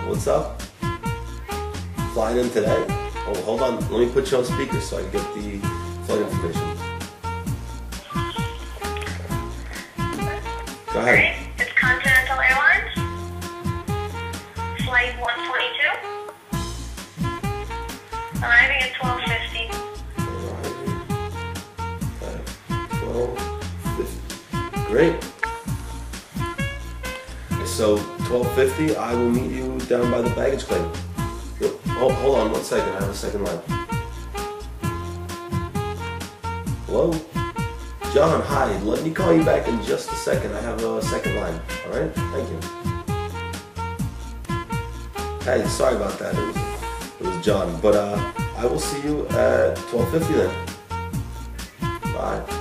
what's up? Flying in today? Oh, hold on. Let me put you on speaker so I can get the flight information. Go ahead. Alright, it's Continental Airlines. Flight 122. Arriving at 12:50. Arriving at 12:50. Great. So 12:50, I will meet you down by the baggage claim. Oh, hold on 1 second. I have a second line. Hello? John, hi. Let me call you back in just a second. I have a second line. All right? Thank you. Hey, sorry about that. It was John. But I will see you at 12:50 then. Bye.